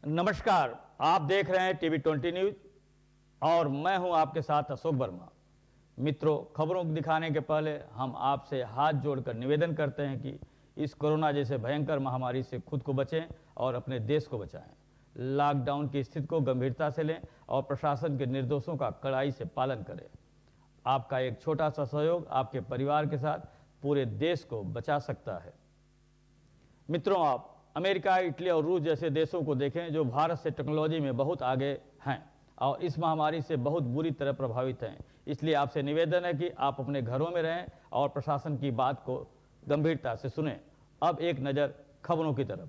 नमस्कार, आप देख रहे हैं टीवी 20 न्यूज और मैं हूं आपके साथ अशोक वर्मा। मित्रों, खबरों को दिखाने के पहले हम आपसे हाथ जोड़कर निवेदन करते हैं कि इस कोरोना जैसे भयंकर महामारी से खुद को बचें और अपने देश को बचाएं। लॉकडाउन की स्थिति को गंभीरता से लें और प्रशासन के निर्देशों का कड़ाई से पालन करें। आपका एक छोटा सा सहयोग आपके परिवार के साथ पूरे देश को बचा सकता है। मित्रों, आप अमेरिका, इटली और रूस जैसे देशों को देखें जो भारत से टेक्नोलॉजी में बहुत आगे हैं और इस महामारी से बहुत बुरी तरह प्रभावित हैं। इसलिए आपसे निवेदन है कि आप अपने घरों में रहें और प्रशासन की बात को गंभीरता से सुनें। अब एक नज़र खबरों की तरफ।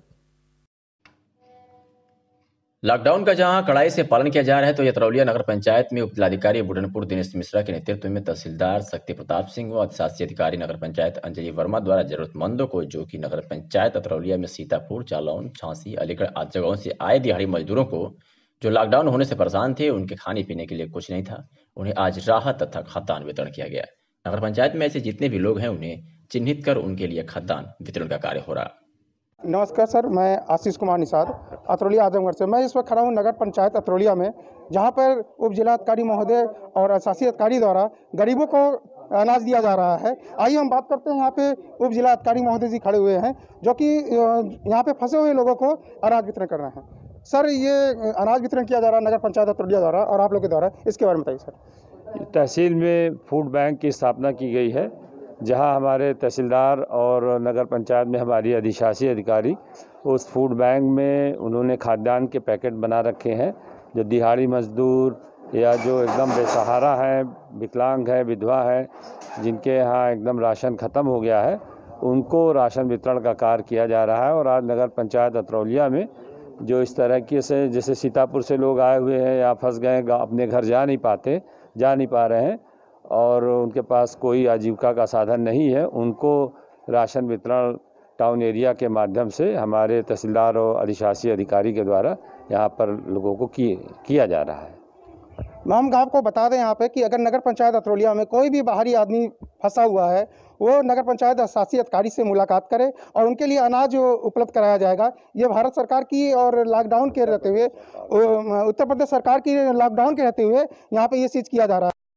लॉकडाउन का जहां कड़ाई से पालन किया जा रहा है, तो यतरौलिया नगर पंचायत में उपजिलाधिकारी बुढ़नपुर दिनेश मिश्रा के नेतृत्व में तहसीलदार शक्ति प्रताप सिंह व अधिशासी अधिकारी नगर पंचायत अंजलि वर्मा द्वारा जरूरतमंदों को, जो कि नगर पंचायत यतरौलिया में सीतापुर, जालौन, झांसी, अलीगढ़ आदि जगहों से आए दिहाड़ी मजदूरों को जो लॉकडाउन होने से परेशान थे, उनके खाने पीने के लिए कुछ नहीं था, उन्हें आज राहत तथा खाद्यान्न वितरण किया गया। नगर पंचायत में ऐसे जितने भी लोग हैं उन्हें चिन्हित कर उनके लिए खाद्यान्न वितरण का कार्य हो रहा। नमस्कार सर, मैं आशीष कुमार निषाद अतरौलिया आजमगढ़ से। मैं इस वक्त खड़ा हूँ नगर पंचायत अतरौलिया में, जहाँ पर उप जिलाधिकारी महोदय और अधिशासी अधिकारी द्वारा गरीबों को अनाज दिया जा रहा है। आइए हम बात करते हैं। यहाँ पे उप जिलाधिकारी महोदय जी खड़े हुए हैं, जो कि यहाँ पे फंसे हुए लोगों को अनाज वितरण कर रहे हैं। सर, ये अनाज वितरण किया जा रहा है नगर पंचायत अतरौलिया द्वारा और आप लोग के द्वारा, इसके बारे में बताइए सर। तहसील में फूड बैंक की स्थापना की गई है, जहां हमारे तहसीलदार और नगर पंचायत में हमारी अधिशासी अधिकारी उस फूड बैंक में उन्होंने खाद्यान्न के पैकेट बना रखे हैं। जो दिहाड़ी मजदूर या जो एकदम बेसहारा है, विकलांग है, विधवा है, जिनके यहाँ एकदम राशन ख़त्म हो गया है, उनको राशन वितरण का कार्य किया जा रहा है। और आज नगर पंचायत अतरौलिया में जो इस तरह की से, जैसे सीतापुर से लोग आए हुए हैं या फंस गए, अपने घर जा नहीं पा रहे हैं और उनके पास कोई आजीविका का साधन नहीं है, उनको राशन वितरण टाउन एरिया के माध्यम से हमारे तहसीलदार और अधिशासी अधिकारी के द्वारा यहाँ पर लोगों को किया जा रहा है। हम आपको बता दें यहाँ पे कि अगर नगर पंचायत अतरौलिया में कोई भी बाहरी आदमी फंसा हुआ है, वो नगर पंचायत अधिशासी अधिकारी से मुलाकात करे और उनके लिए अनाज उपलब्ध कराया जाएगा। ये भारत सरकार की और लॉकडाउन के रहते हुए, उत्तर प्रदेश सरकार की लॉकडाउन के रहते हुए यहाँ पे ये चीज़ किया जा रहा है।